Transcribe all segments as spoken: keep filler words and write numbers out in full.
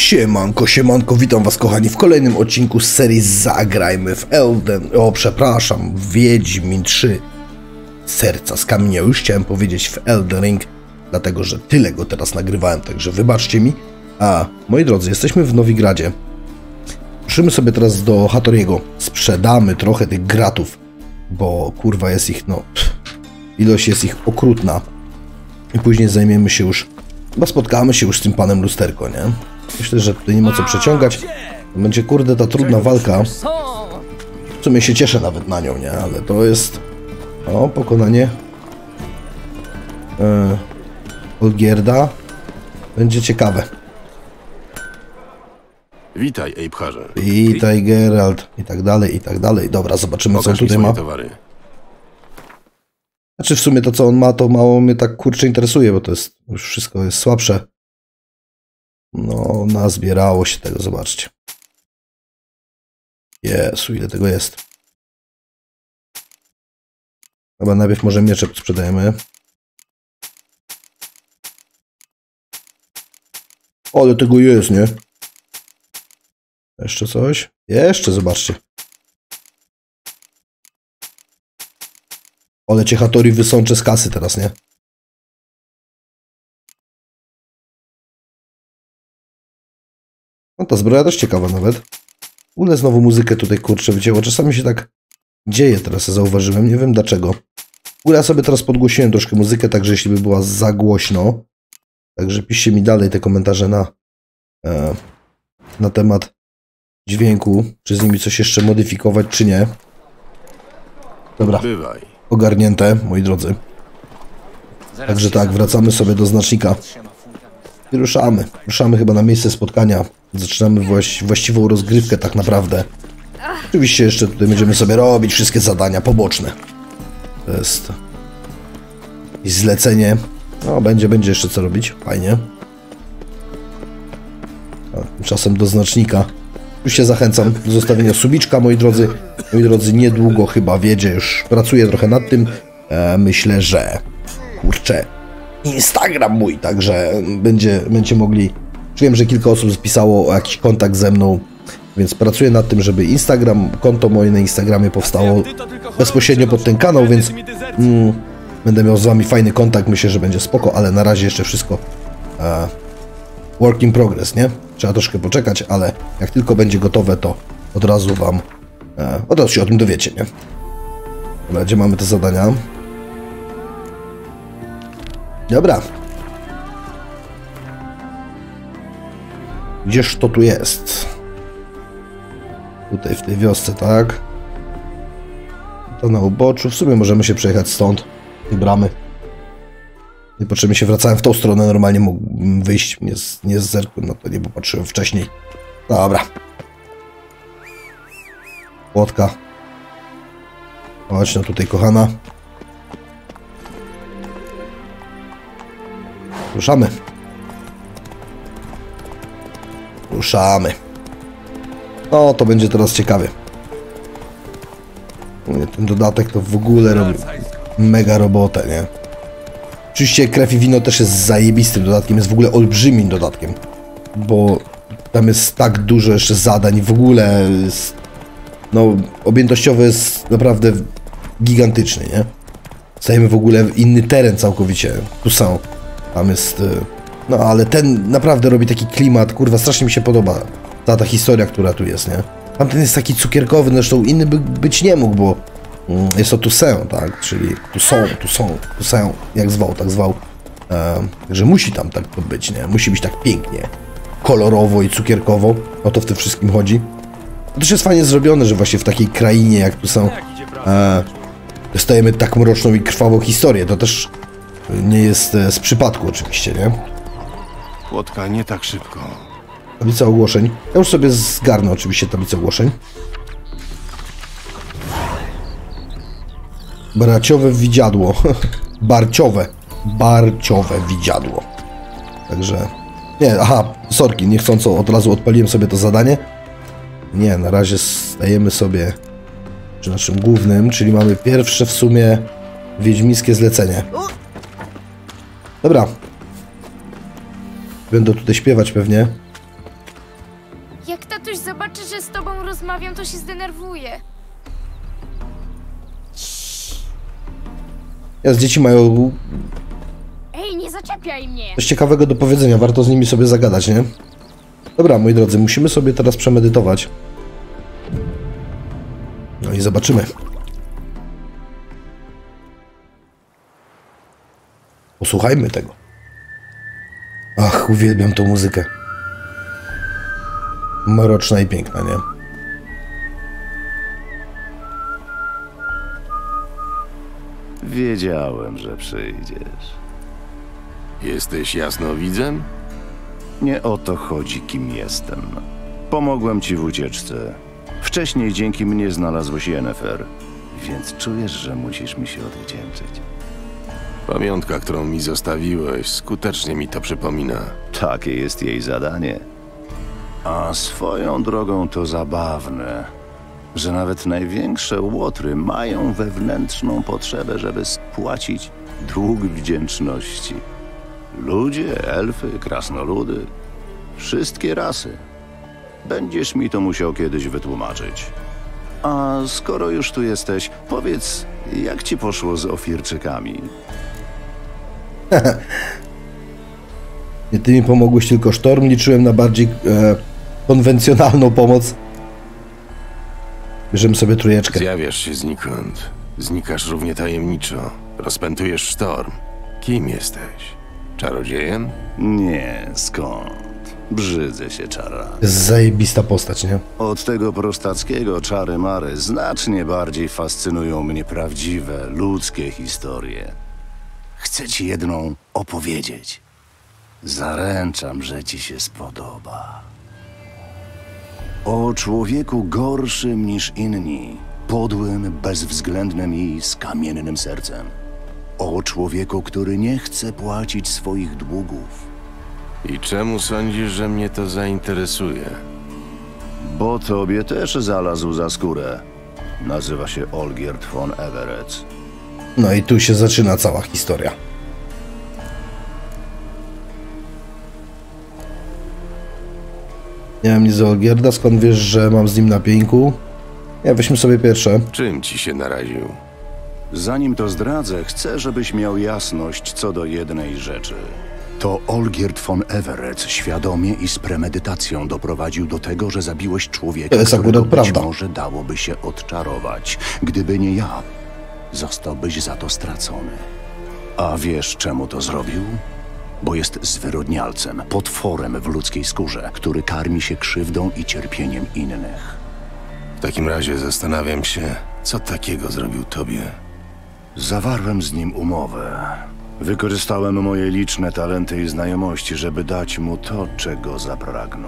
Siemanko, siemanko, witam was kochani w kolejnym odcinku z serii Zagrajmy w Elden... O, przepraszam, Wiedźmin trzy. Serca z kamienia, już chciałem powiedzieć w Elden Ring, dlatego że tyle go teraz nagrywałem, także wybaczcie mi. A, moi drodzy, jesteśmy w Nowigradzie. Ruszymy sobie teraz do Hattoriego. Sprzedamy trochę tych gratów, bo kurwa jest ich, no... Pff, ilość jest ich okrutna. I później zajmiemy się już... Chyba spotkamy się już z tym panem Lusterko, nie? Myślę, że tutaj nie ma co przeciągać. To będzie, kurde, ta trudna walka. W sumie się cieszę nawet na nią, nie? Ale to jest... O, pokonanie... Yy, Olgierda. Będzie ciekawe. Witaj, Eibharze. Witaj, Geralt. I tak dalej, i tak dalej. Dobra, zobaczymy, co on tutaj ma. Towary. Znaczy, w sumie to, co on ma, to mało mnie tak, kurczę, interesuje, bo to jest... Już wszystko jest słabsze. No, nazbierało się tego, zobaczcie. Jezu, ile tego jest. Chyba najpierw może miecze sprzedajemy. Ale tego jest, nie? Jeszcze coś? Jeszcze, zobaczcie. Ale cię Hattori wysączę z kasy teraz, nie? No ta zbroja też ciekawa nawet. W ogóle znowu muzykę tutaj, kurczę, wycięło. Czasami się tak dzieje teraz, zauważyłem. Nie wiem dlaczego. W ogóle ja sobie teraz podgłosiłem troszkę muzykę, także jeśli by była za głośno. Także piszcie mi dalej te komentarze na, e, na temat dźwięku. Czy z nimi coś jeszcze modyfikować, czy nie. Dobra. Bywaj. Ogarnięte, moi drodzy. Także tak, wracamy sobie do znacznika. I ruszamy. Ruszamy chyba na miejsce spotkania. Zaczynamy właś właściwą rozgrywkę tak naprawdę. Oczywiście jeszcze tutaj będziemy sobie robić wszystkie zadania poboczne. To jest... I zlecenie. No, będzie, będzie jeszcze co robić. Fajnie. A tymczasem do znacznika. Już się zachęcam do zostawienia subiczka, moi drodzy. Moi drodzy, niedługo chyba wiedzie. Już pracuję trochę nad tym. E, myślę, że... Kurczę... Instagram mój, także będzie, będziecie mogli... Wiem, że kilka osób spisało o jakiś kontakt ze mną, więc pracuję nad tym, żeby Instagram, konto moje na Instagramie powstało bezpośrednio pod ten kanał, więc mm, będę miał z wami fajny kontakt, myślę, że będzie spoko, ale na razie jeszcze wszystko e, work in progress, nie? Trzeba troszkę poczekać, ale jak tylko będzie gotowe, to od razu wam, e, od razu się o tym dowiecie, nie? Dobra, gdzie mamy te zadania? Dobra. Gdzież to tu jest? Tutaj w tej wiosce, tak? To na uboczu. W sumie możemy się przejechać stąd. Tej bramy. Niepotrzebnie się wracałem w tą stronę. Normalnie mógłbym wyjść. Nie z, nie z zerku. No to nie popatrzyłem wcześniej. Dobra. Płotka. Chodź no tutaj, kochana. Ruszamy. Ruszamy. O, to będzie teraz ciekawie. Ten dodatek to w ogóle robi mega robotę, nie? Oczywiście Krew i Wino też jest zajebistym dodatkiem, jest w ogóle olbrzymim dodatkiem. Bo tam jest tak dużo jeszcze zadań i w ogóle jest, no, objętościowy jest naprawdę gigantyczny, nie? Stajemy w ogóle w inny teren całkowicie. Tu są. Tam jest... No, ale ten naprawdę robi taki klimat, kurwa, strasznie mi się podoba ta, ta historia, która tu jest, nie? Tamten jest taki cukierkowy, zresztą inny by być nie mógł, bo mm, jest to Toussaint, tak? Czyli tu są, tu są, Toussaint, jak zwał, tak zwał. E, także musi tam tak to być, nie? Musi być tak pięknie, kolorowo i cukierkowo. O to w tym wszystkim chodzi. To też jest fajnie zrobione, że właśnie w takiej krainie, jak tu są, e, dostajemy tak mroczną i krwawą historię. To też nie jest e, z przypadku oczywiście, nie? Płotka nie tak szybko. Tablica ogłoszeń. Ja już sobie zgarnę oczywiście tablicę ogłoszeń. Barciowe widziadło. Barciowe. Barciowe widziadło. Także... Nie, aha, sorki, niechcąco od razu odpaliłem sobie to zadanie. Nie, na razie stajemy sobie przy naszym głównym, czyli mamy pierwsze w sumie wiedźmińskie zlecenie. Dobra. Będę tutaj śpiewać pewnie. ktoś zobaczy, że z tobą rozmawiam, to się zdenerwuje. Teraz dzieci mają Ej, nie zaczepiaj mnie! coś ciekawego do powiedzenia, warto z nimi sobie zagadać, nie? Dobra, moi drodzy, musimy sobie teraz przemedytować. No i zobaczymy. Posłuchajmy tego. Ach, uwielbiam tą muzykę. Mroczna i piękna, nie? Wiedziałem, że przyjdziesz. Jesteś jasnowidzem? Nie o to chodzi, kim jestem. Pomogłem ci w ucieczce. Wcześniej dzięki mnie znalazłeś Yennefer, więc czujesz, że musisz mi się odwdzięczyć. Pamiątka, którą mi zostawiłeś, skutecznie mi to przypomina. Takie jest jej zadanie. A swoją drogą to zabawne, że nawet największe łotry mają wewnętrzną potrzebę, żeby spłacić dług wdzięczności. Ludzie, elfy, krasnoludy, wszystkie rasy. Będziesz mi to musiał kiedyś wytłumaczyć. A skoro już tu jesteś, powiedz, jak ci poszło z Ofirczykami? Nie ty mi pomogłeś, tylko Sztorm. Liczyłem na bardziej e, konwencjonalną pomoc. Bierzemy sobie trójeczkę. Zjawiasz się znikąd. Znikasz równie tajemniczo. Rozpętujesz sztorm. Kim jesteś? Czarodziejem? Nie, skąd? Brzydzę się czara. To jest zajebista postać, nie? Od tego prostackiego czary-mary znacznie bardziej fascynują mnie prawdziwe, ludzkie historie. Chcę ci jedną opowiedzieć. Zaręczam, że ci się spodoba. O człowieku gorszym niż inni, podłym, bezwzględnym i z kamiennym sercem. O człowieku, który nie chce płacić swoich długów. I czemu sądzisz, że mnie to zainteresuje? Bo tobie też zalazł za skórę. Nazywa się Olgierd von Everec. No i tu się zaczyna cała historia. Nie mam nic do Olgierda, skąd wiesz, że mam z nim na pieńku? Ja weźmy sobie pierwsze. Czym ci się naraził? Zanim to zdradzę, chcę, żebyś miał jasność co do jednej rzeczy. To Olgierd von Everec świadomie i z premedytacją doprowadził do tego, że zabiłeś człowieka, To jest akurat którego być prawda. może dałoby się odczarować. Gdyby nie ja, zostałbyś za to stracony. A wiesz, czemu to zrobił? Bo jest zwyrodnialcem, potworem w ludzkiej skórze, który karmi się krzywdą i cierpieniem innych. W takim razie zastanawiam się, co takiego zrobił tobie. Zawarłem z nim umowę. Wykorzystałem moje liczne talenty i znajomości, żeby dać mu to, czego zapragnął.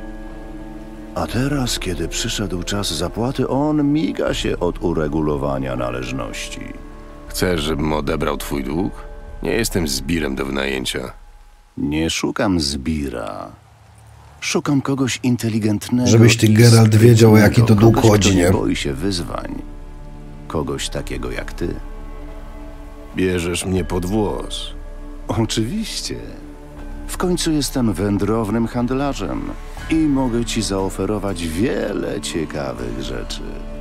A teraz, kiedy przyszedł czas zapłaty, on miga się od uregulowania należności. Chcesz, żebym odebrał twój dług? Nie jestem zbirem do wynajęcia. Nie szukam zbira. Szukam kogoś inteligentnego. Żebyś ty, i Geralt, wiedział, o jaki to sprytnego, dług kogoś, chodzi, kto nie? nie boi się wyzwań. Kogoś takiego jak ty. Bierzesz mnie pod włos. Oczywiście. W końcu jestem wędrownym handlarzem i mogę ci zaoferować wiele ciekawych rzeczy.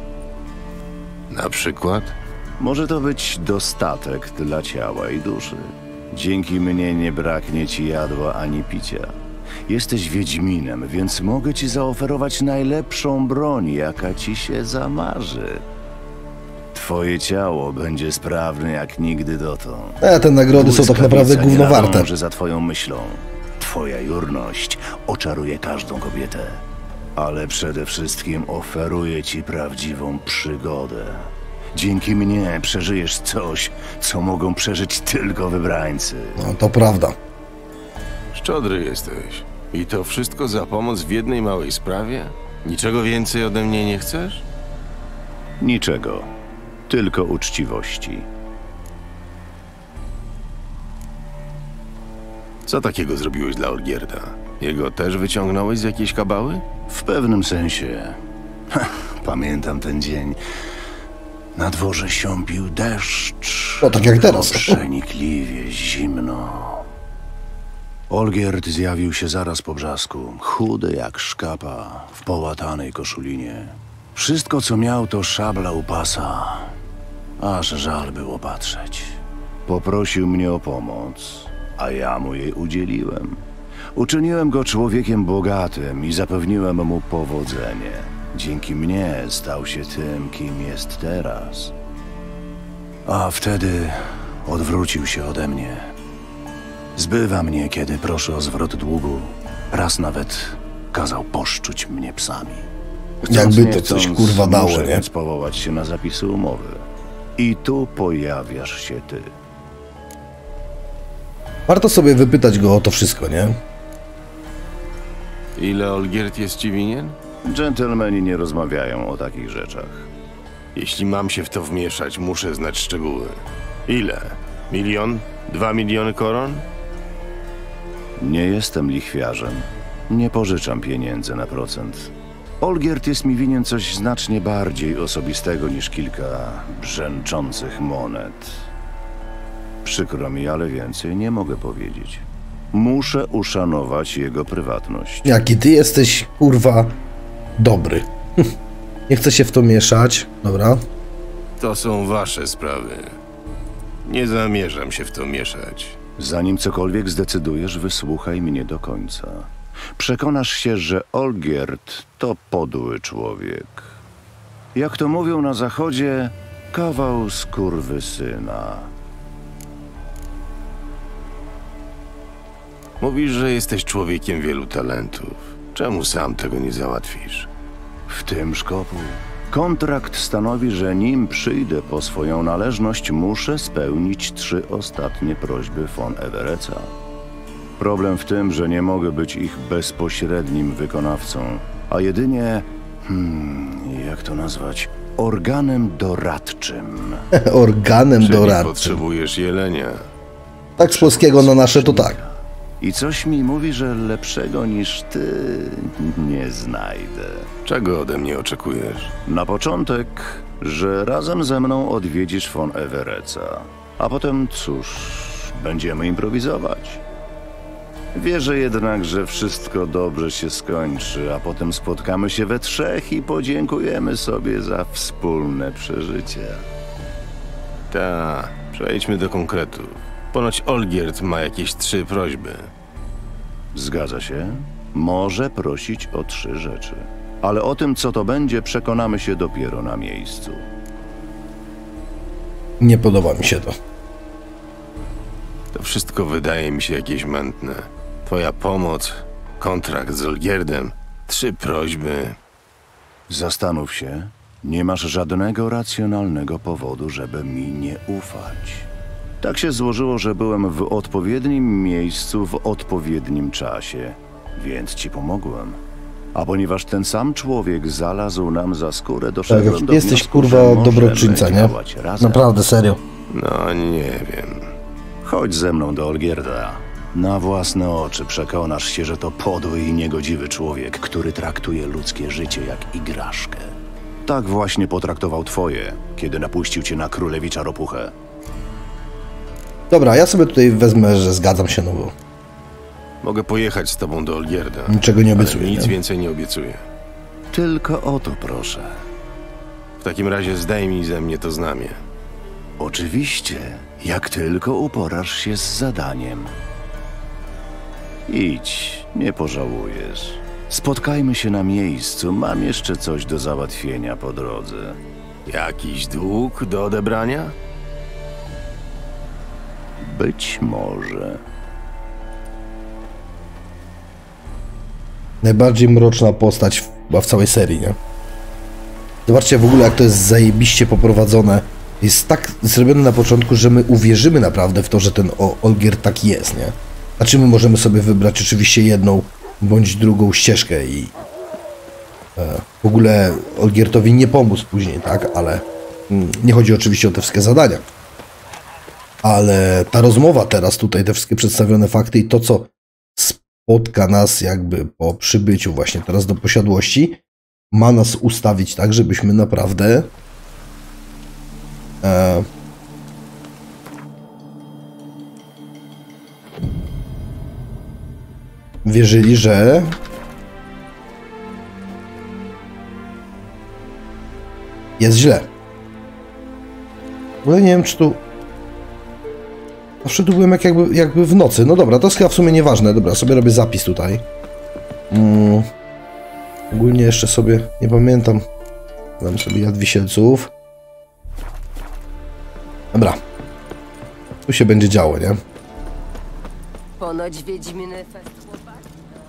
Na przykład? Może to być dostatek dla ciała i duszy. Dzięki mnie nie braknie ci jadła ani picia. Jesteś wiedźminem, więc mogę ci zaoferować najlepszą broń, jaka ci się zamarzy. Twoje ciało będzie sprawne jak nigdy dotąd. E, te nagrody są tak naprawdę Błyskawica gówno nie warte. nadąży za twoją myślą. Twoja jurność oczaruje każdą kobietę. Ale przede wszystkim oferuje ci prawdziwą przygodę. Dzięki mnie przeżyjesz coś, co mogą przeżyć tylko wybrańcy. No to prawda. Szczodry jesteś. I to wszystko za pomoc w jednej małej sprawie? Niczego więcej ode mnie nie chcesz? Niczego. Tylko uczciwości. Co takiego zrobiłeś dla Olgierda? Jego też wyciągnąłeś z jakiejś kabały? W pewnym sensie. Ha, pamiętam ten dzień. Na dworze siąpił deszcz. No tak jak teraz. Przenikliwie zimno. Olgierd zjawił się zaraz po brzasku, chudy jak szkapa, w połatanej koszulinie. Wszystko, co miał, to szabla u pasa. Aż żal było patrzeć. Poprosił mnie o pomoc, a ja mu jej udzieliłem. Uczyniłem go człowiekiem bogatym i zapewniłem mu powodzenie. Dzięki mnie stał się tym, kim jest teraz. A wtedy odwrócił się ode mnie. Zbywa mnie, kiedy proszę o zwrot długu. Raz nawet kazał poszczuć mnie psami. Chcąc, Jakby nie to coś, chcąc, kurwa, dało, muszę nie? więc powołać się na zapisy umowy. I tu pojawiasz się ty. Warto sobie wypytać go o to wszystko, nie? Ile Olgierd jest ci winien? Dżentelmeni nie rozmawiają o takich rzeczach. Jeśli mam się w to wmieszać, muszę znać szczegóły. Ile? Milion? Dwa miliony koron? Nie jestem lichwiarzem. Nie pożyczam pieniędzy na procent. Olgierd jest mi winien coś znacznie bardziej osobistego niż kilka brzęczących monet. Przykro mi, ale więcej nie mogę powiedzieć. Muszę uszanować jego prywatność. Jaki ty jesteś, kurwa, dobry. Nie chcę się w to mieszać, dobra? To są wasze sprawy. Nie zamierzam się w to mieszać. Zanim cokolwiek zdecydujesz, wysłuchaj mnie do końca. Przekonasz się, że Olgierd to podły człowiek. Jak to mówią na zachodzie, kawał skurwysyna. Mówisz, że jesteś człowiekiem wielu talentów. Czemu sam tego nie załatwisz? W tym szkopu. Kontrakt stanowi, że nim przyjdę po swoją należność, muszę spełnić trzy ostatnie prośby von Evereca. Problem w tym, że nie mogę być ich bezpośrednim wykonawcą, a jedynie, hmm, jak to nazwać, organem doradczym. Organem Czyli doradczym. potrzebujesz jelenia. Tak z polskiego na nasze to tak. I coś mi mówi, że lepszego niż ty nie znajdę. Czego ode mnie oczekujesz? Na początek, że razem ze mną odwiedzisz von Evereca, a potem, cóż, będziemy improwizować. Wierzę jednak, że wszystko dobrze się skończy, a potem spotkamy się we trzech i podziękujemy sobie za wspólne przeżycie. Ta, przejdźmy do konkretów. Ponoć Olgierd ma jakieś trzy prośby. Zgadza się? Może prosić o trzy rzeczy. Ale o tym, co to będzie, przekonamy się dopiero na miejscu. Nie podoba mi się to. To wszystko wydaje mi się jakieś mętne. Twoja pomoc, kontrakt z Olgierdem, trzy prośby. Zastanów się, nie masz żadnego racjonalnego powodu, żeby mi nie ufać. Tak się złożyło, że byłem w odpowiednim miejscu w odpowiednim czasie, więc ci pomogłem. A ponieważ ten sam człowiek zalazł nam za skórę, doszedłem Tak, do jesteś, wniosku, kurwa, że możemy dobroczyńca, nie? działać razem. Naprawdę, serio. No nie wiem. Chodź ze mną do Olgierda. Na własne oczy przekonasz się, że to podły i niegodziwy człowiek, który traktuje ludzkie życie jak igraszkę. Tak właśnie potraktował twoje, kiedy napuścił cię na królewicza ropuchę. Dobra, ja sobie tutaj wezmę, że zgadzam się, no bo Mogę pojechać z tobą do Olgierda. niczego nie ale obiecuję. nic Nie? więcej nie obiecuję. Tylko o to proszę. W takim razie zdejmij ze mnie to znamię. Oczywiście, jak tylko uporasz się z zadaniem. Idź, nie pożałujesz. Spotkajmy się na miejscu, mam jeszcze coś do załatwienia po drodze. Jakiś dług do odebrania? Być może. Najbardziej mroczna postać w, chyba w całej serii, nie? Zobaczcie w ogóle, jak to jest zajebiście poprowadzone. Jest tak zrobione na początku, że my uwierzymy naprawdę w to, że ten o- Olgierd taki jest, nie? Znaczy my możemy sobie wybrać oczywiście jedną bądź drugą ścieżkę i e, w ogóle Olgierdowi nie pomóc później, tak? Ale mm, nie chodzi oczywiście o te wszystkie zadania. Ale ta rozmowa teraz tutaj, te wszystkie przedstawione fakty i to, co spotka nas jakby po przybyciu właśnie teraz do posiadłości, ma nas ustawić tak, żebyśmy naprawdę e, wierzyli, że jest źle. Ale nie wiem, czy tu... Zawsze tu byłem jak jakby, jakby w nocy. No dobra, to jest chyba w sumie nieważne. Dobra, sobie robię zapis tutaj. Mm. Ogólnie jeszcze sobie, nie pamiętam. Dam sobie Jad Wisielców. Dobra. Tu się będzie działo, nie? Ponoć Wiedźminy fest chłopak.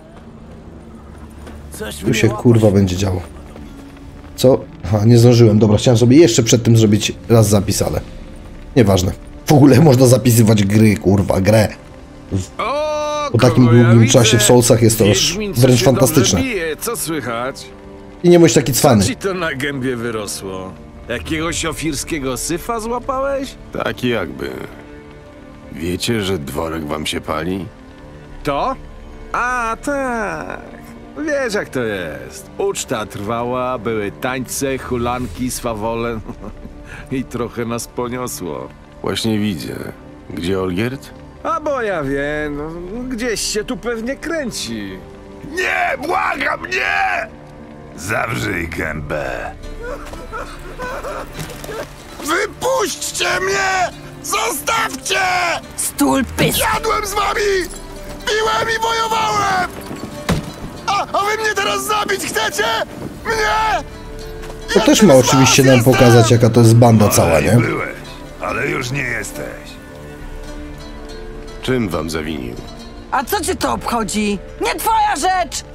Tu się kurwa będzie działo. Co? Aha, nie zdążyłem. Dobra, chciałem sobie jeszcze przed tym zrobić raz zapis, ale nieważne. W ogóle można zapisywać gry, kurwa, grę. O, Po takim kogo ja długim widzę? czasie w Soulsach jest to już Wiedźmin, co wręcz się fantastyczne. dobrze bije. Co słychać? I nie bądź taki Co cwany. ci to na gębie wyrosło? Jakiegoś ofirskiego syfa złapałeś? Tak jakby. Wiecie, że dworek wam się pali? To? A, tak. Wiesz jak to jest. Uczta trwała, były tańce, hulanki, swawole i trochę nas poniosło. Właśnie widzę. Gdzie Olgierd? A bo ja wiem, no, gdzieś się tu pewnie kręci. Nie, błagam, nie! Zawrzyj gębę. Wypuśćcie mnie! Zostawcie! Stul pys! Jadłem z wami! Piłem i wojowałem! A, a wy mnie teraz zabić chcecie? Mnie? To też ma oczywiście nam pokazać, jaka to jest banda cała, nie? Byłeś, ale już nie jesteś. Czym wam zawinił? A co cię to obchodzi? Nie twoja rzecz!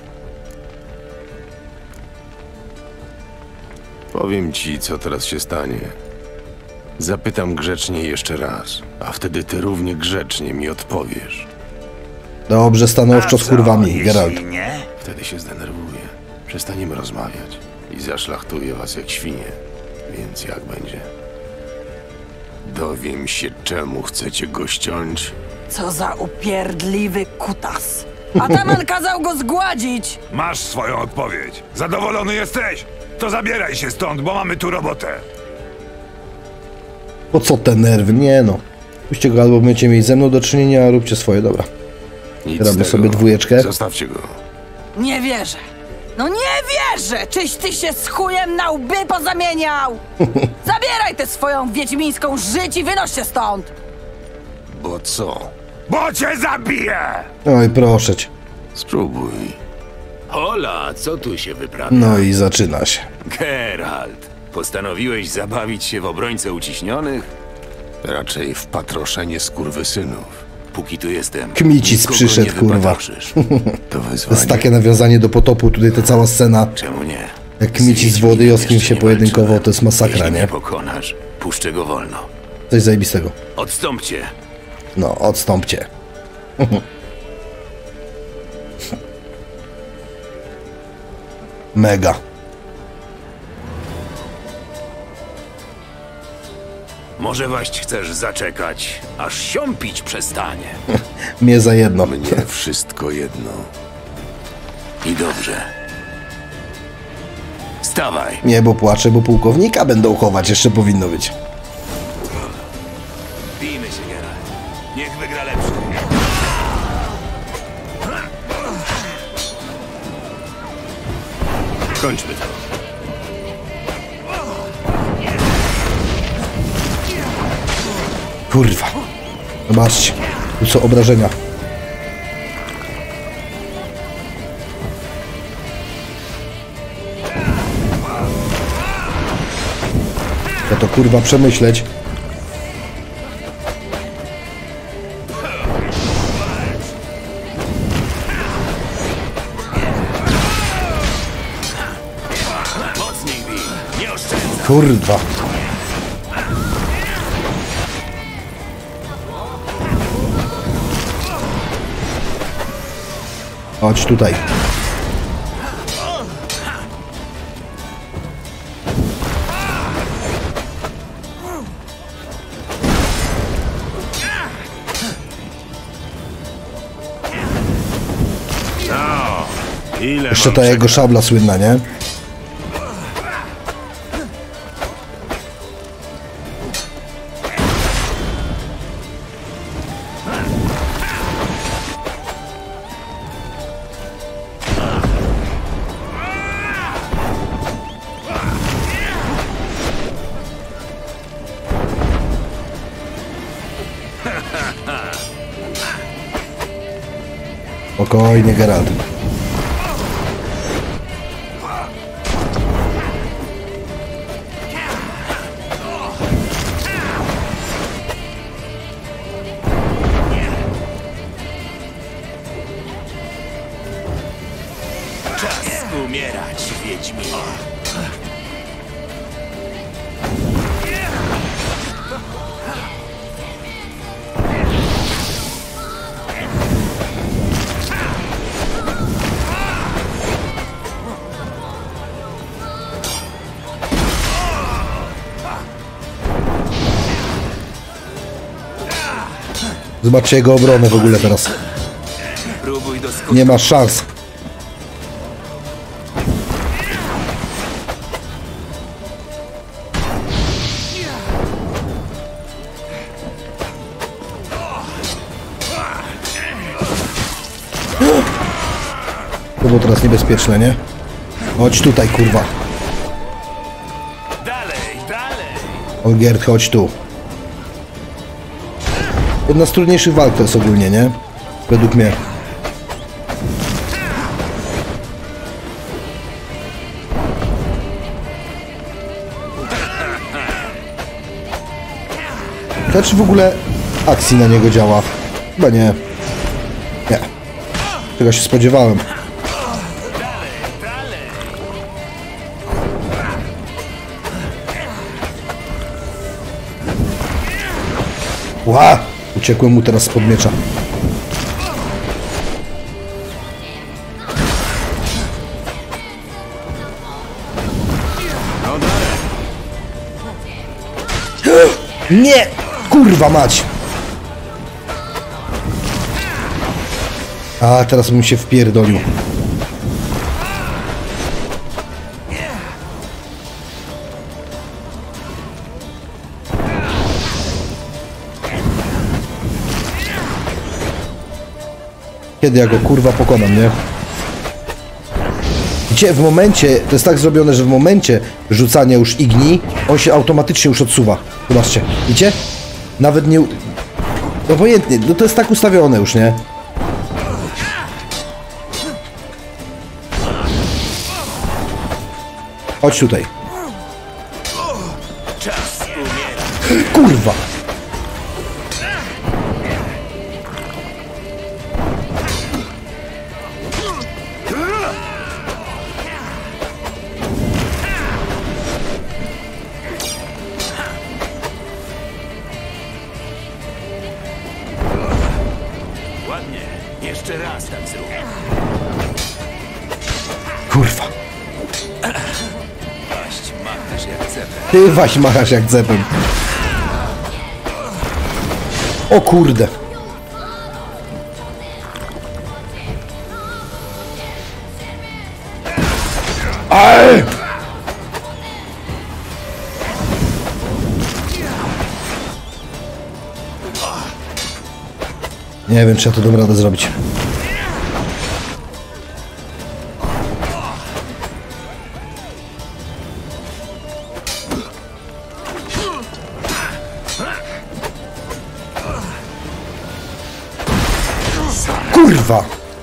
Powiem ci, co teraz się stanie. Zapytam grzecznie jeszcze raz, a wtedy ty równie grzecznie mi odpowiesz. Dobrze, stanowczo A z co, kurwami, jeśli Geralt. nie? Wtedy się zdenerwuję. Przestaniemy rozmawiać i zaszlachtuję was jak świnie. Więc jak będzie? Dowiem się, czemu chcecie go ściąć. Co za upierdliwy kutas. Ataman kazał go zgładzić! Masz swoją odpowiedź. Zadowolony jesteś? To zabieraj się stąd, bo mamy tu robotę. Po co te nerwy? Nie no. Puśćcie go albo będziecie mieli ze mną do czynienia, a róbcie swoje, dobra. Nic Robię z tego. sobie dwójeczkę. Zostawcie go. Nie wierzę. No nie wierzę! Czyś ty się z chujem na łby pozamieniał! Zabieraj tę swoją wiedźmińską żyć i wynoś się stąd! Bo co? Bo cię zabiję! Oj, proszę cię. Spróbuj. Hola, co tu się wyprawia? No i zaczyna się. Geralt, postanowiłeś zabawić się w obrońcę uciśnionych? Raczej w patroszenie skurwysynów. Póki tu jestem, Kmicic nikogo przyszedł, nie kurwa. wypatroszysz. To To wyzwanie. jest takie nawiązanie do Potopu, tutaj ta cała scena. Czemu nie? Jak Kmicic z Włodyjowskim się pojedynkował, to jest masakra, Jeśli nie? mnie pokonasz, puszczę go wolno. Coś zajebistego. Odstąpcie. No, odstąpcie. Mega. Może właśnie chcesz zaczekać, aż siąpić przestanie. Mnie za jedno. Mnie wszystko jedno. I dobrze. Stawaj. Nie, bo płaczę, bo pułkownika będą chować, jeszcze powinno być. Bijmy się, Geralt. Niech wygra lepszy. Kończmy to. Kurwa. Zobaczcie. Tu są obrażenia. Ja to kurwa przemyśleć. Mocniej bij. Nie oszczędzaj. Kurwa. Chodź tutaj. Ile Jeszcze mam ta jego czekać? szabla słynna, nie? Spokojnie, Geralt. Czas umierać, Wiedźminie. Zobaczcie jego obronę w ogóle teraz. Próbuj doskoczyć. Nie ma szans. To było teraz niebezpieczne, nie? Chodź tutaj, kurwa. Dalej, dalej. Olgierd, chodź tu. Jedna z trudniejszych walk to jest ogólnie, nie? Według mnie. Czy w ogóle akcji na niego działa? Chyba nie. Nie. Czego się spodziewałem. Ła! Uciekłem mu teraz spod miecza. Nie! Kurwa mać! A, teraz bym się wpierdolił. Kiedy ja go kurwa pokonam, nie? Gdzie w momencie, to jest tak zrobione, że w momencie rzucania już igni, on się automatycznie już odsuwa. Zobaczcie, widzicie? Nawet nie... Obojętnie, no to jest tak ustawione już, nie? Chodź tutaj. Czas umierać. Kurwa! Ładnie. Jeszcze raz tak zrób. Kurwa. Paść machasz jak cepę. Ty waś machasz jak cepem. O kurde. Aj! Nie wiem, czy ja to dam radę zrobić. Kurwa!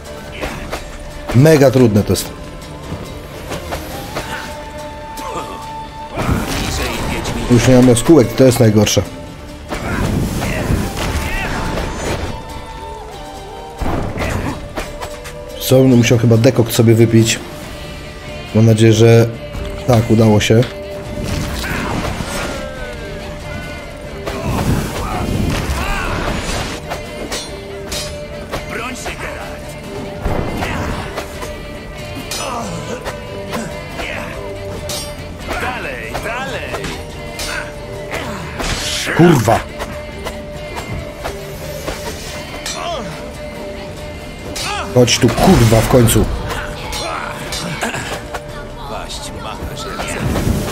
Mega trudne to jest. Już nie mam jaskółek, to jest najgorsze. Co? No musiał chyba dekokt sobie wypić. Mam nadzieję, że tak, udało się. Broń się, Geralt. Dalej, dalej. Kurwa! Chodź tu, kurwa, w końcu. Paść machasz jak cepę.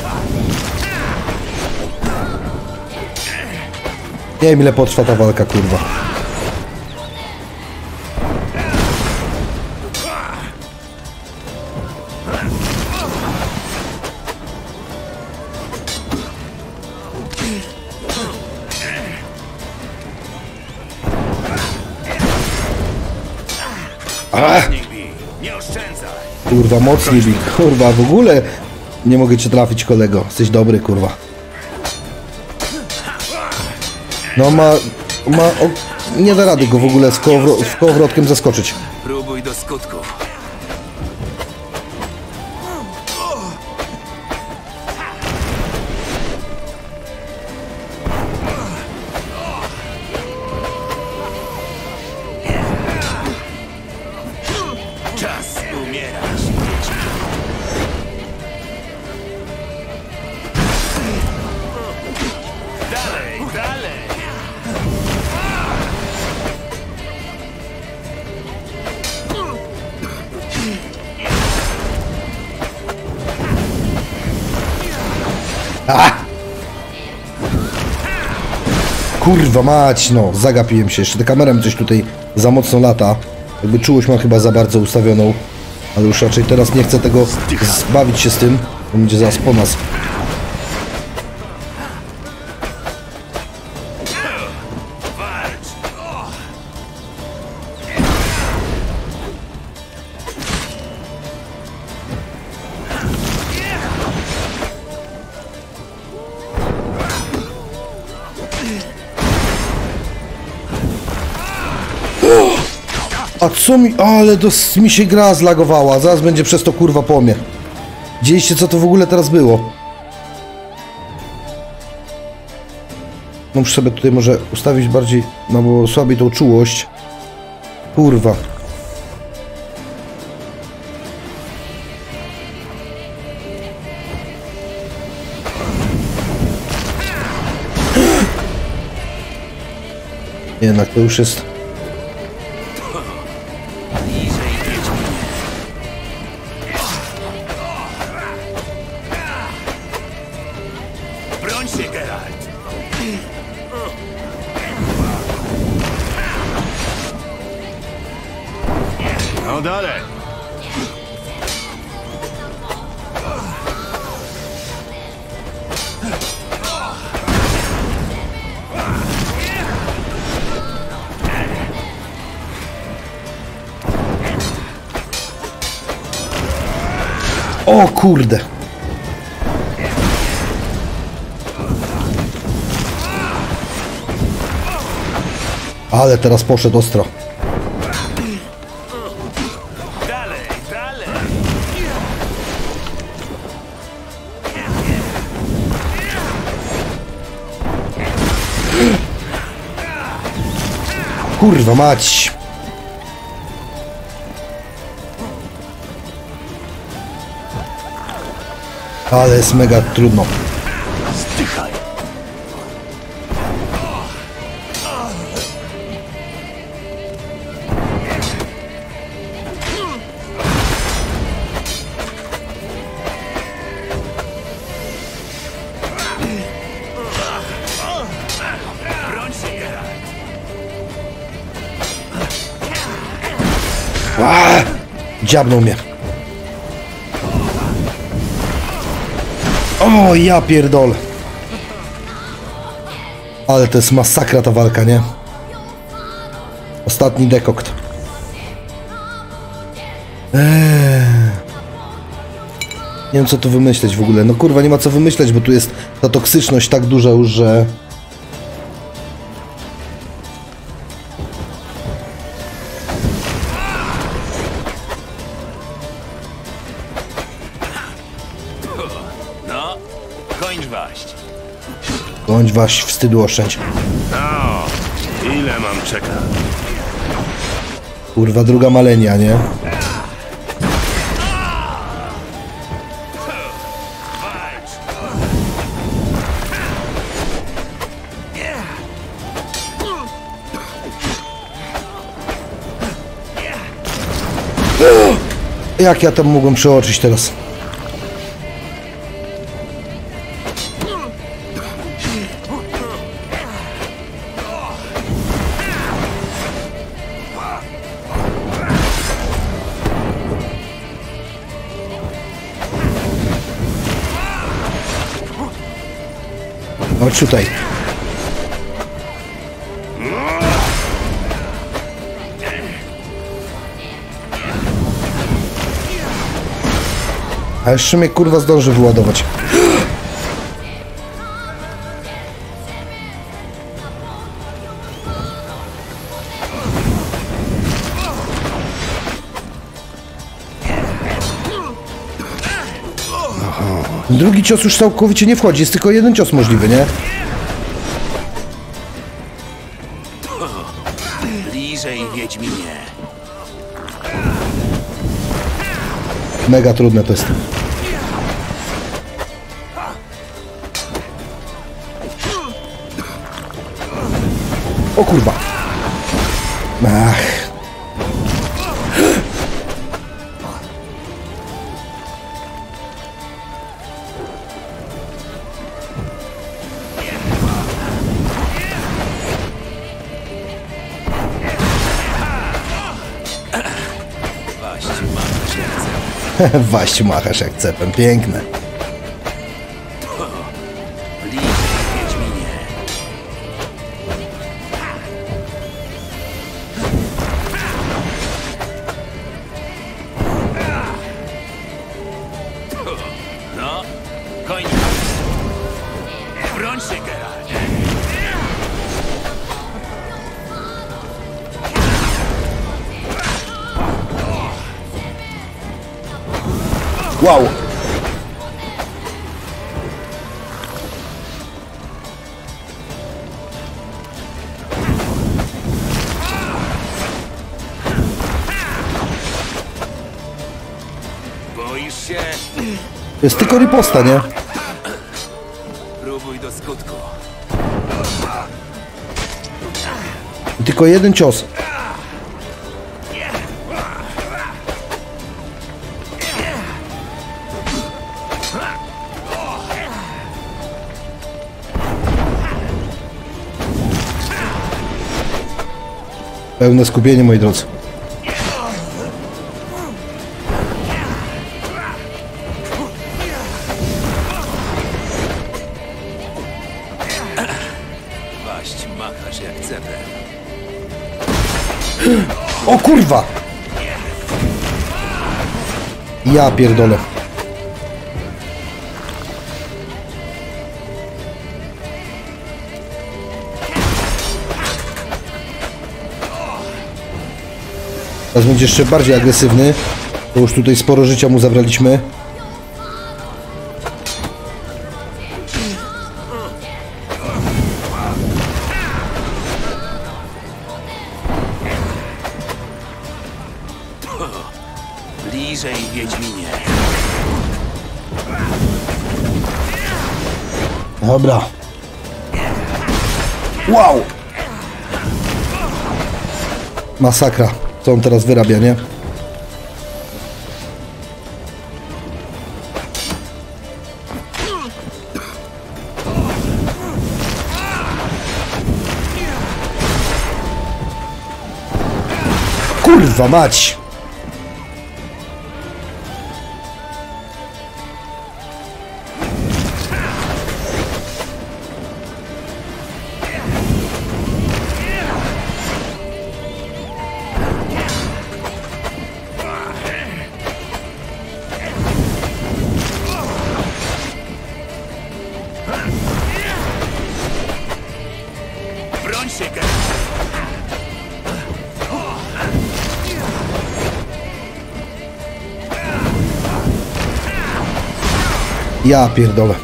Nie wiem, ile potrwa ta walka, kurwa. Mocniej bij, nie oszczędzaj. Kurwa, mocniej bij. Kurwa, w ogóle nie mogę cię trafić, kolego. Jesteś dobry, kurwa. No ma... ma o, nie da rady go w ogóle z, kołowro, z kołowrotkiem zaskoczyć. Próbuj do skutku. Czas umierać. Dalej, dalej. A! Kurwa mać, no, zagapiłem się. Jeszcze ta kamera mi coś tutaj za mocno lata. Jakby czułość mam chyba za bardzo ustawioną. Ale już raczej teraz nie chcę tego zbawić się z tym. To będzie zaraz po nas. A co mi... Ale to mi się gra zlagowała. Zaraz będzie przez to kurwa po mnie. Widzieliście, co to w ogóle teraz było? No muszę sobie tutaj może ustawić bardziej... No bo słabiej tą czułość. Kurwa. Jednak to już jest... Broń się, Geralt! No dalej. O kurde. Ale teraz poszedł ostro. Dalej, dalej! Kurwa mać. Ale jest mega trudno. Zdychaj! Broń się, Geralt! Aaa! Dziabnął mnie. O, ja pierdol. Ale to jest masakra ta walka, nie? Ostatni dekokt. Eee. Nie wiem, co tu wymyśleć w ogóle. No kurwa, nie ma co wymyśleć, bo tu jest ta toksyczność tak duża już, że... No, kończ waść. Bądź waś, wstydu oszczędź. No, ile mam czekać? Kurwa, druga malenia, nie? Jak ja tam mogłem przeoczyć teraz? Chodź tutaj. A jeszcze mnie kurwa zdąży wyładować. Drugi cios już całkowicie nie wchodzi, jest tylko jeden cios możliwy, nie? Bliżej, Wiedźminie. Mega trudne to jest. O kurwa. Ach. Waść machasz jak cepem, piękne. Bliżej, Wiedźminie. No, koń. Broń się, Geralt. Wow. Boisz się? To jest tylko riposta, nie? Próbuj do skutku. I tylko jeden cios. Pełne skupienie, moi drodzy. Waść machasz jak cepem. O kurwa! Ja pierdolę. Teraz będzie jeszcze bardziej agresywny, bo już tutaj sporo życia mu zabraliśmy. Bliżej, Wiedźminie. Dobra. Wow! Masakra. Co on teraz wyrabia, nie? Kurwa mać! Broń się, Geralt. Ja pierdolę.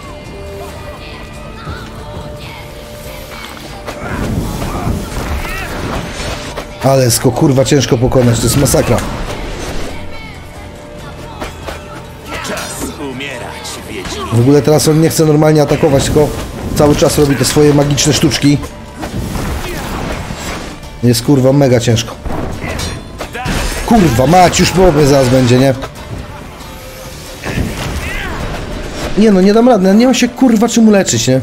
Ale jest go kurwa ciężko pokonać, to jest masakra. Czas umierać, Wiedźminie. W ogóle teraz on nie chce normalnie atakować, tylko cały czas robi te swoje magiczne sztuczki. Jest kurwa mega ciężko. Kurwa mać, już połowy zaraz będzie, nie? Nie no, nie dam rady, nie ma się kurwa czym leczyć, nie?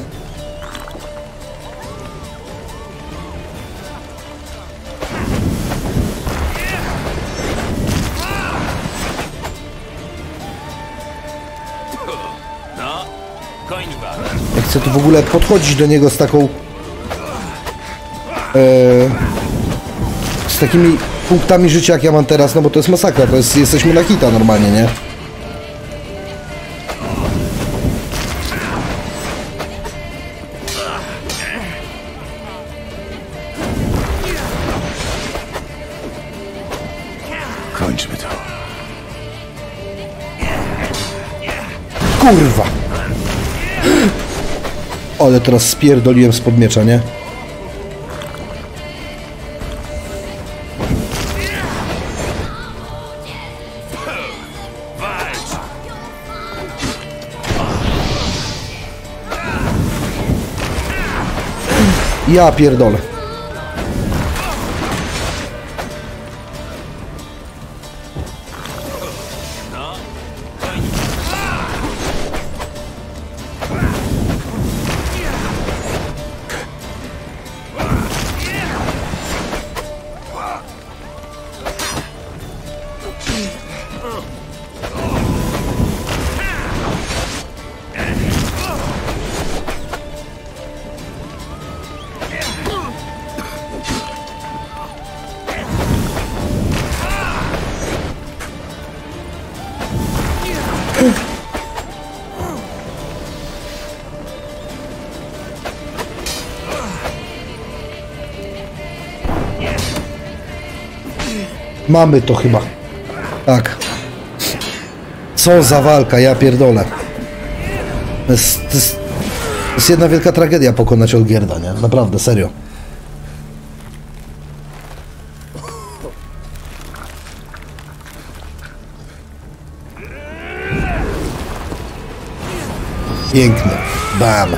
No, koń wal. Ja chcę tu w ogóle podchodzić do niego z taką... E, z takimi punktami życia jak ja mam teraz, no bo to jest masakra, to jest, jesteśmy na hita normalnie, nie? Kurwa! Ale teraz spierdoliłem spod miecza, nie? Ja pierdolę. Mamy to chyba. Tak. Co za walka, ja pierdolę. To jest, to jest, to jest jedna wielka tragedia pokonać Olgierda, nie? Naprawdę, serio. Piękne. Bam.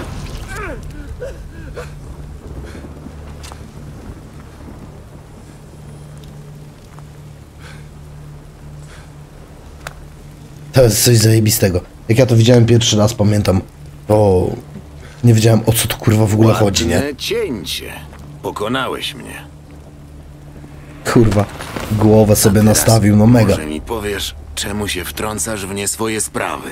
To jest coś zajebistego. Jak ja to widziałem pierwszy raz, pamiętam, to nie wiedziałem, o co tu kurwa w ogóle chodzi, nie? Ładne cięcie. Pokonałeś mnie. Kurwa, głowę sobie Teraz nastawił, no mega. Może mi powiesz, czemu się wtrącasz w nie swoje sprawy?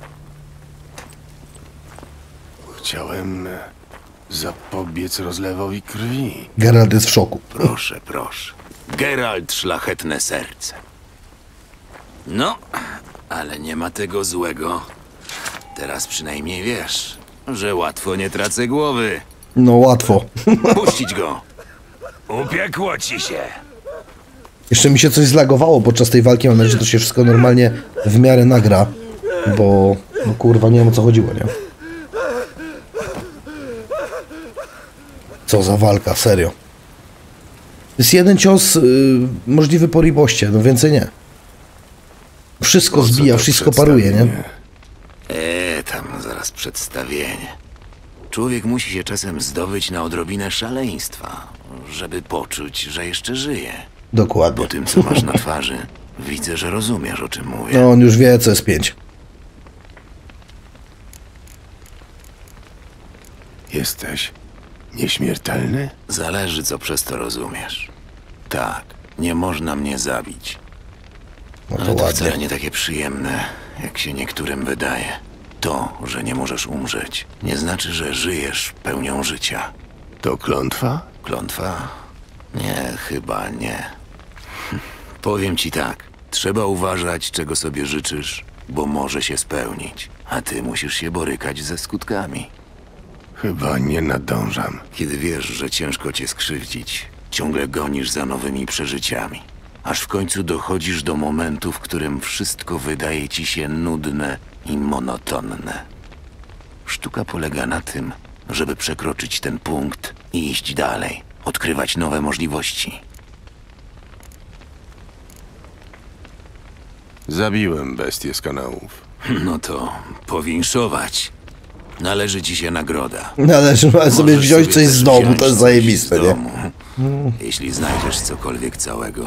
Chciałem zapobiec rozlewowi krwi. Geralt jest w szoku. Proszę, proszę. Geralt, szlachetne serce. No, ale nie ma tego złego. Teraz przynajmniej wiesz, że łatwo nie tracę głowy. No łatwo. Puścić go. Upiekło ci się. Jeszcze mi się coś zlagowało podczas tej walki, mam nadzieję, że to się wszystko normalnie w miarę nagra, bo no kurwa, nie wiem, o co chodziło, nie? Co za walka, serio. To jest jeden cios yy, możliwy po ripoście, no więcej nie. Wszystko zbija, wszystko paruje, nie? Eee, tam zaraz przedstawienie. Człowiek musi się czasem zdobyć na odrobinę szaleństwa, żeby poczuć, że jeszcze żyje. Dokładnie. Po tym, co masz na twarzy, widzę, że rozumiesz, o czym mówię. No on już wie, co jest pięć. Jesteś nieśmiertelny? Zależy, co przez to rozumiesz. Tak, nie można mnie zabić. No to Ale to ładnie. wcale nie takie przyjemne, jak się niektórym wydaje. To, że nie możesz umrzeć, nie znaczy, że żyjesz pełnią życia. To klątwa? Klątwa? Nie, chyba nie. Hm. Powiem ci tak. Trzeba uważać, czego sobie życzysz, bo może się spełnić. A ty musisz się borykać ze skutkami. Chyba nie nadążam. Kiedy wiesz, że ciężko cię skrzywdzić, ciągle gonisz za nowymi przeżyciami. Aż w końcu dochodzisz do momentu, w którym wszystko wydaje ci się nudne i monotonne. Sztuka polega na tym, żeby przekroczyć ten punkt i iść dalej, odkrywać nowe możliwości. Zabiłem bestię z kanałów. No to powinszować. Należy ci się nagroda. Należy sobie Możesz wziąć coś też z domu, wziąć to jest coś zajebiste, z nie? domu, jeśli znajdziesz cokolwiek całego.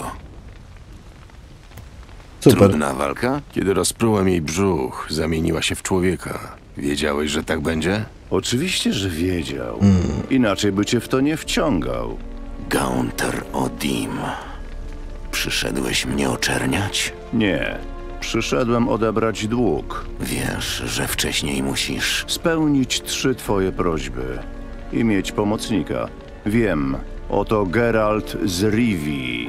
Super. Trudna walka? Kiedy rozprułem jej brzuch, zamieniła się w człowieka. Wiedziałeś, że tak będzie? Oczywiście, że wiedział. Inaczej by cię w to nie wciągał. Gaunter Odim. Przyszedłeś mnie oczerniać? Nie. Przyszedłem odebrać dług. Wiesz, że wcześniej musisz... Spełnić trzy twoje prośby. I mieć pomocnika. Wiem. Oto Geralt z Rivii.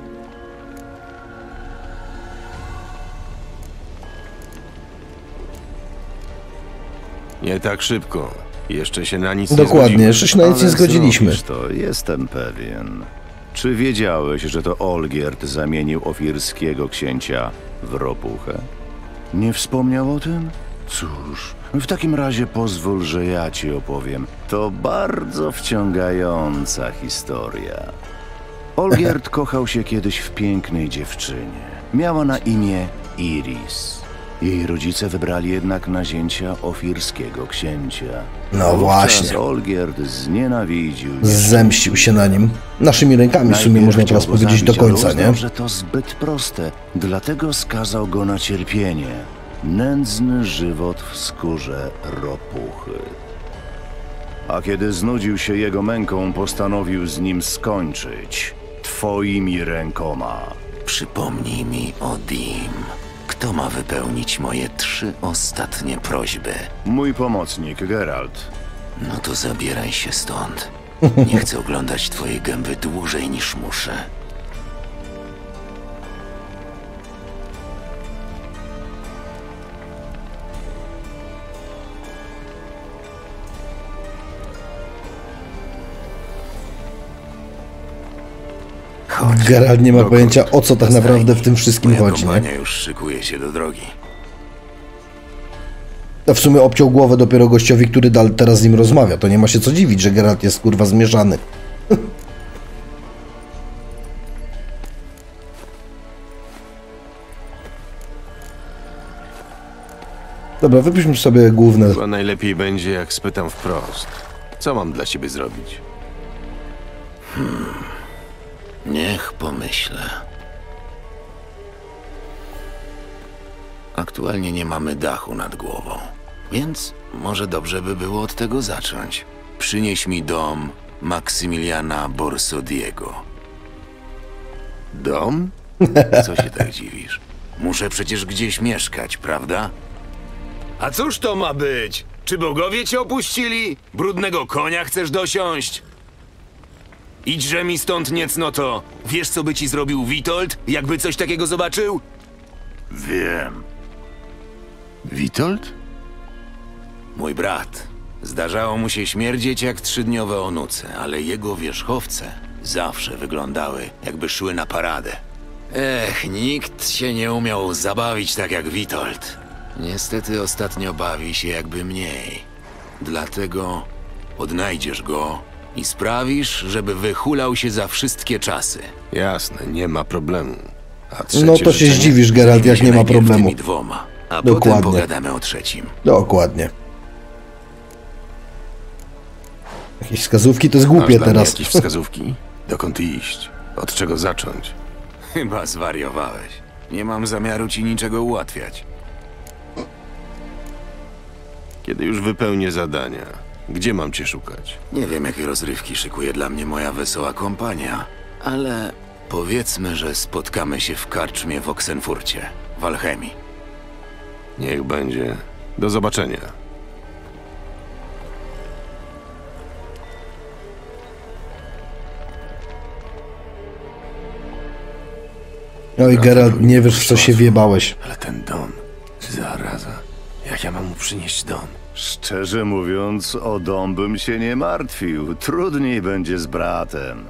Nie tak szybko. Jeszcze się na nic nie Dokładnie, zgodzimy. jeszcze się na nic nie Ale zgodziliśmy. zrobisz to, jestem pewien. Czy wiedziałeś, że to Olgierd zamienił ofirskiego księcia w ropuchę? Nie wspomniał o tym? Cóż, w takim razie pozwól, że ja ci opowiem. To bardzo wciągająca historia. Olgierd kochał się kiedyś w pięknej dziewczynie. Miała na imię Iris. Jej rodzice wybrali jednak nazięcia ofirskiego księcia. No Wówczas właśnie. Olgierd znienawidził. Zemścił się na nim. Naszymi rękami w sumie można teraz Najpierw chciał go powiedzieć do zabić, ale końca, uznał, nie? że to zbyt proste, dlatego skazał go na cierpienie. Nędzny żywot w skórze ropuchy. A kiedy znudził się jego męką, postanowił z nim skończyć. Twoimi rękoma. Przypomnij mi o Dim. Kto ma wypełnić moje trzy ostatnie prośby? Mój pomocnik, Geralt. No to zabieraj się stąd. Nie chcę oglądać twojej gęby dłużej niż muszę. Chodź. Geralt nie ma pojęcia, o co tak naprawdę w tym wszystkim Moja chodzi, nie? kompania już szykuje się do drogi. A w sumie obciął głowę dopiero gościowi, który dal teraz z nim rozmawia. To nie ma się co dziwić, że Geralt jest kurwa zmierzany. Dobra, wypiszmy sobie główne. Chyba najlepiej będzie, jak spytam wprost. Co mam dla ciebie zrobić? Niech pomyślę. Aktualnie nie mamy dachu nad głową, więc może dobrze by było od tego zacząć. Przynieś mi dom Maksymiliana Borsodiego. Dom? Co się tak dziwisz? Muszę przecież gdzieś mieszkać, prawda? A cóż to ma być? Czy bogowie cię opuścili? Brudnego konia chcesz dosiąść? Idźże mi stąd niecnoto. Wiesz, co by ci zrobił Witold, jakby coś takiego zobaczył? Wiem. Witold? Mój brat. Zdarzało mu się śmierdzieć jak trzydniowe onuce, ale jego wierzchowce zawsze wyglądały, jakby szły na paradę. Ech, nikt się nie umiał zabawić tak jak Witold. Niestety ostatnio bawi się jakby mniej. Dlatego odnajdziesz go i sprawisz, żeby wychulał się za wszystkie czasy. Jasne, nie ma problemu. A trzecie No to się życzenie? zdziwisz, Geralt, jak nie ma Najpierw problemu. tymi dwoma, a Dokładnie. potem pogadamy o trzecim. Dokładnie. Jakieś wskazówki to jest Masz głupie dla mnie teraz. jakieś wskazówki? Dokąd iść? Od czego zacząć? Chyba zwariowałeś. Nie mam zamiaru ci niczego ułatwiać. Kiedy już wypełnię zadania, gdzie mam cię szukać? Nie wiem, jakie rozrywki szykuje dla mnie moja wesoła kompania, ale powiedzmy, że spotkamy się w karczmie w Oxenfurcie, w Alchemii. Niech będzie. Do zobaczenia. Oj, Geralt, nie wiesz, w co się wjebałeś. Ale ten Don, zaraza. Jak ja mam mu przynieść Don? Szczerze mówiąc, o dom bym się nie martwił. Trudniej będzie z bratem.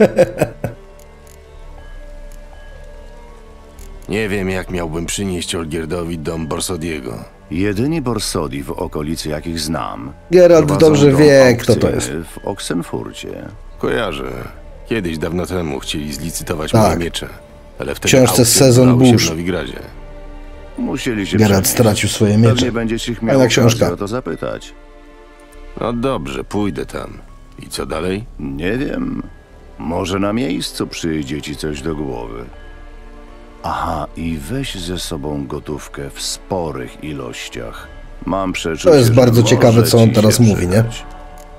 Nie wiem, jak miałbym przynieść Olgierdowi dom Borsodiego. Jedyni Borsodi w okolicy, jakich znam, Geralt prowadzą dobrze dom wie, kto to aukcyjny jest. w Oxenfurcie. Kojarzę. Kiedyś, dawno temu, chcieli zlicytować Tak. moje miecze. Ale wtedy książce aukcje Sezon odbywały się burz. w Nowigradzie. Musieli się Geralt przenieść. stracił swoje Pewnie miecze. będziesz ich miał Fajna okazję książka. o to zapytać. No dobrze, pójdę tam. I co dalej? Nie wiem. Może na miejscu przyjdzie ci coś do głowy. Aha, i weź ze sobą gotówkę w sporych ilościach. Mam przeczucie, To jest że bardzo może ciekawe, co on ci teraz się mówi, nie? przydać.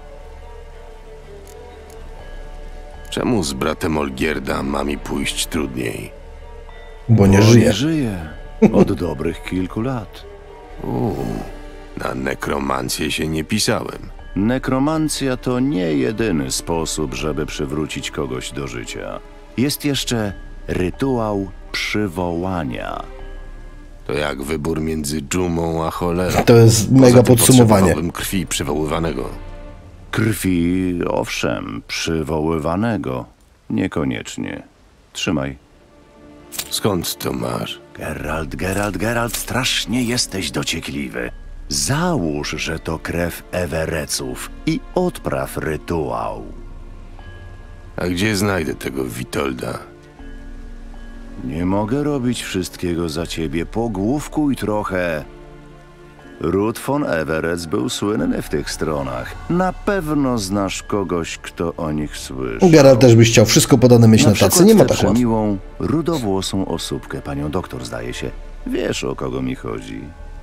Czemu z bratem Olgierda ma mi pójść trudniej? Bo nie Bo żyje. Nie żyje. Od dobrych kilku lat. Uuu, na nekromancję się nie pisałem. Nekromancja to nie jedyny sposób, żeby przywrócić kogoś do życia. Jest jeszcze rytuał przywołania. To jak wybór między dżumą a cholerą. To jest Poza mega tym podsumowanie. potrzebowałbym krwi przywoływanego. Krwi, owszem, przywoływanego. Niekoniecznie. Trzymaj. Skąd to masz? Geralt, Geralt, Geralt, strasznie jesteś dociekliwy. Załóż, że to krew Ewereców i odpraw rytuał. A gdzie znajdę tego Witolda? Nie mogę robić wszystkiego za ciebie. Pogłówkuj trochę. Ród von Everec był słynny w tych stronach. Na pewno znasz kogoś, kto o nich słyszał. Geralt też byś chciał wszystko podane mieć na, Na tacy, przykład nie ma tę tak łatwo. przemiłą, rudowłosą osóbkę, panią doktor, zdaje się. Wiesz, o kogo mi chodzi.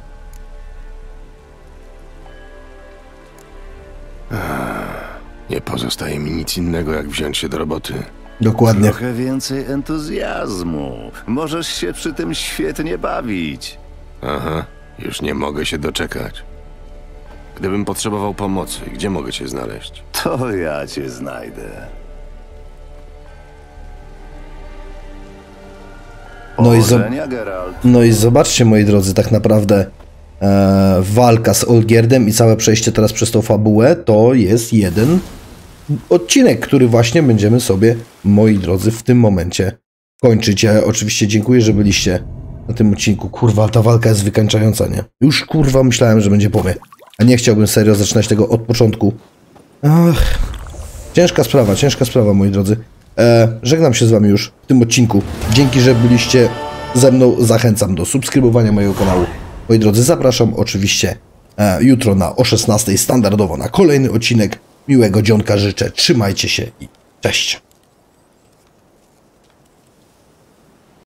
Nie pozostaje mi nic innego, jak wziąć się do roboty. Dokładnie. Trochę więcej entuzjazmu. Możesz się przy tym świetnie bawić. Aha, już nie mogę się doczekać. Gdybym potrzebował pomocy, gdzie mogę cię znaleźć? To ja cię znajdę. No i, zo Powodzenia, Geralt. no i zobaczcie, moi drodzy, tak naprawdę e, walka z Olgierdem i całe przejście teraz przez tą fabułę to jest jeden odcinek, który właśnie będziemy sobie, moi drodzy, w tym momencie kończyć. Ja oczywiście dziękuję, że byliście na tym odcinku. Kurwa, ta walka jest wykańczająca, nie? Już kurwa myślałem, że będzie pomie. A nie chciałbym serio zaczynać tego od początku. Ach, ciężka sprawa, ciężka sprawa, moi drodzy. E, żegnam się z wami już w tym odcinku. Dzięki, że byliście ze mną. Zachęcam do subskrybowania mojego kanału. Moi drodzy, zapraszam oczywiście e, jutro na o szesnastej standardowo na kolejny odcinek. Miłego dzionka życzę. Trzymajcie się i cześć.